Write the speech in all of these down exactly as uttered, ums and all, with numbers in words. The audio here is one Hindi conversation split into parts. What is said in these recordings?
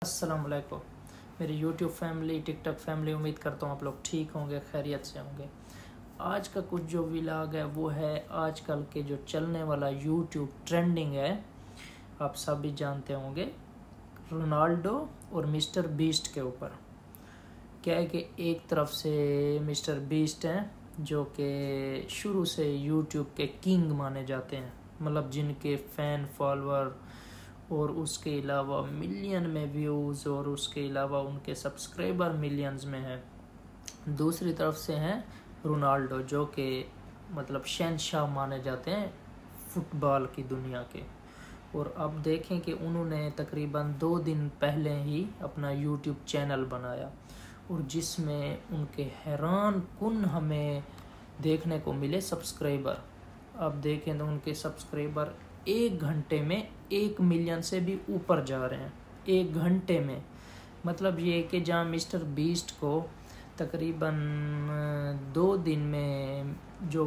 अस्सलाम वालेकुम मेरी यूट्यूब फैमिली, टिकटॉक फैमिली। उम्मीद करता हूँ आप लोग ठीक होंगे, खैरियत से होंगे। आज का कुछ जो व्लॉग है वो है आजकल के जो चलने वाला यूट्यूब ट्रेंडिंग है, आप सब भी जानते होंगे, रोनाल्डो और मिस्टर बीस्ट के ऊपर। क्या है कि एक तरफ से मिस्टर बीस्ट हैं जो कि शुरू से यूट्यूब के किंग माने जाते हैं, मतलब जिनके फ़ैन फॉलोअर और उसके अलावा मिलियन में व्यूज़ और उसके अलावा उनके सब्सक्राइबर मिलियंस में हैं। दूसरी तरफ से हैं रोनाल्डो जो कि मतलब शहंशाह माने जाते हैं फुटबॉल की दुनिया के। और अब देखें कि उन्होंने तकरीबन दो दिन पहले ही अपना यूट्यूब चैनल बनाया और जिसमें उनके हैरान कुन हमें देखने को मिले सब्सक्राइबर। अब देखें तो उनके सब्सक्राइबर एक घंटे में एक मिलियन से भी ऊपर जा रहे हैं, एक घंटे में। मतलब ये कि जहाँ मिस्टर बीस्ट को तकरीबन दो दिन में जो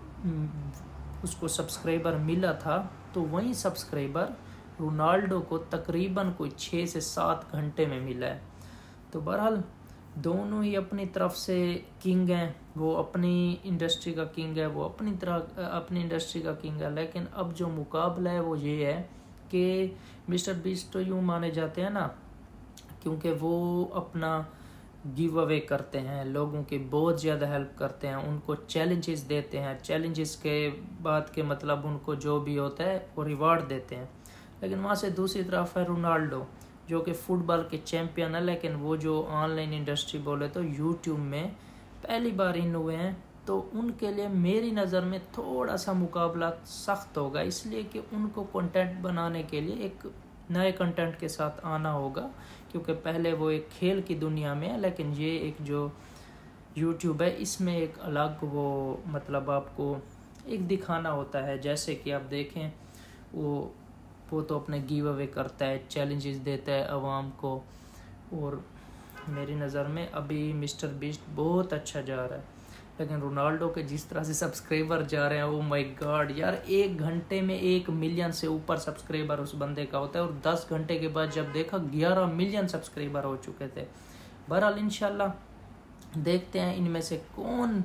उसको सब्सक्राइबर मिला था, तो वही सब्सक्राइबर रोनाल्डो को तकरीबन कोई छः से सात घंटे में मिला है। तो बहरहाल दोनों ही अपनी तरफ से किंग हैं, वो अपनी इंडस्ट्री का किंग है, वो अपनी तरह अपनी इंडस्ट्री का किंग है। लेकिन अब जो मुकाबला है वो ये है कि मिस्टर बीस्ट तो यूँ माने जाते हैं ना, क्योंकि वो अपना गिव अवे करते हैं, लोगों की बहुत ज़्यादा हेल्प करते हैं, उनको चैलेंजेस देते हैं, चैलेंजेस के बाद के मतलब उनको जो भी होता है वो रिवार्ड देते हैं। लेकिन वहाँ से दूसरी तरफ है रोनाल्डो जो कि फुटबॉल के चैम्पियन है, लेकिन वो जो ऑनलाइन इंडस्ट्री बोले तो यूट्यूब में पहली बार इन हुए हैं, तो उनके लिए मेरी नज़र में थोड़ा सा मुकाबला सख्त होगा, इसलिए कि उनको कंटेंट बनाने के लिए एक नए कंटेंट के साथ आना होगा, क्योंकि पहले वो एक खेल की दुनिया में है, लेकिन ये एक जो यूट्यूब है इसमें एक अलग वो मतलब आपको एक दिखाना होता है। जैसे कि आप देखें वो वो तो अपने गिव अवे करता है, चैलेंजेस देता है आवाम को, और मेरी नज़र में अभी मिस्टर बीस्ट बहुत अच्छा जा रहा है। लेकिन रोनाल्डो के जिस तरह से सब्सक्राइबर जा रहे हैं, ओ माय गॉड यार, एक घंटे में एक मिलियन से ऊपर सब्सक्राइबर उस बंदे का होता है, और दस घंटे के बाद जब देखा ग्यारह मिलियन सब्सक्राइबर हो चुके थे। बहरहाल इंशाल्लाह देखते हैं इनमें से कौन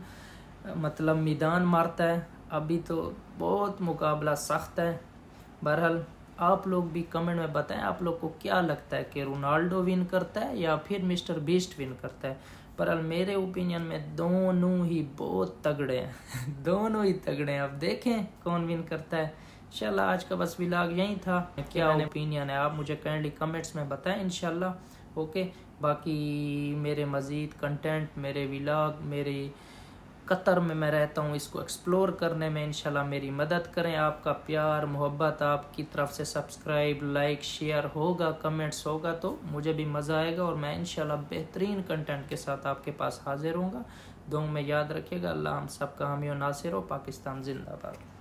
मतलब मैदान मारता है। अभी तो बहुत मुकाबला सख्त है। बहरहाल आप लोग भी कमेंट में बताएं आप लोग को क्या लगता है कि रोनाल्डो विन करता है या फिर मिस्टर बीस्ट विन करता है। पर मेरे ओपिनियन में दोनों ही बहुत तगड़े हैं दोनों ही तगड़े हैं। अब देखें कौन विन करता है। इंशाल्लाह आज का बस व्लॉग यही था। क्या ओपिनियन है आप मुझे काइंडली कमेंट्स में बताएं इंशाल्लाह। ओके, बाकी मेरे मज़ीद कंटेंट, मेरे व्लॉग, मेरी कतर में मैं रहता हूँ, इसको एक्सप्लोर करने में इंशाल्लाह मेरी मदद करें। आपका प्यार मोहब्बत आपकी तरफ से सब्सक्राइब, लाइक, शेयर होगा, कमेंट्स होगा तो मुझे भी मज़ा आएगा, और मैं इंशाल्लाह बेहतरीन कंटेंट के साथ आपके पास हाजिर होऊंगा। दुआ में याद रखिएगा। अल्लाह हम सबका हामी और नासिर हो। पाकिस्तान जिंदाबाद।